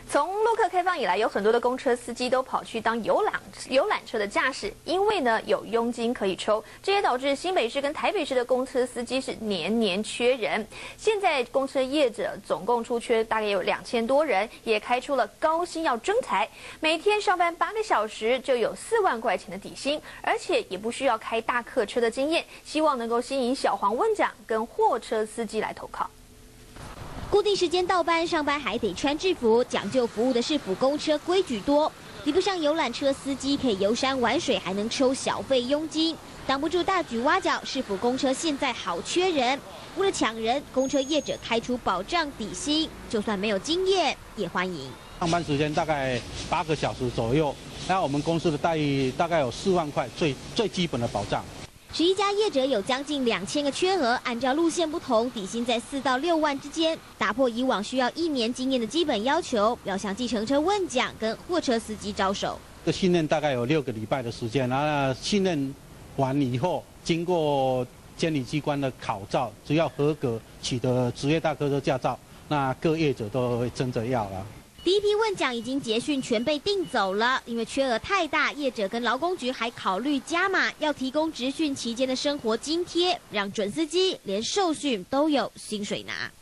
从陆客开放以来，有很多的公车司机都跑去当游览车的驾驶，因为呢有佣金可以抽，这也导致新北市跟台北市的公车司机是年年缺人。现在公车业者总共出缺大概有2000多人，也开出了高薪要征才，每天上班8个小时就有4万块钱的底薪，而且也不需要开大客车的经验，希望能够吸引小黄问奖跟货车司机来投靠。 固定时间到班，上班还得穿制服，讲究服务的市府公车规矩多，比不上游览车司机可以游山玩水，还能抽小费佣金，挡不住大举挖角。市府公车现在好缺人，为了抢人，公车业者开出保障底薪，就算没有经验也欢迎。 上班时间大概8个小时左右，那我们公司的待遇大概有4万块，最基本的保障。 11家业者有将近2000个缺额，按照路线不同，底薪在4到6万之间，打破以往需要1年经验的基本要求，要向计程车问奖跟货车司机招手。 这训练大概有6个礼拜的时间，那训练完以后，经过监理机关的考照，只要合格，取得职业大客车驾照，那各业者都会争着要了。 第一批问奖已经结训，全被订走了。因为缺额太大，业者跟劳工局还考虑加码，要提供职训期间的生活津贴，让准司机连受训都有薪水拿。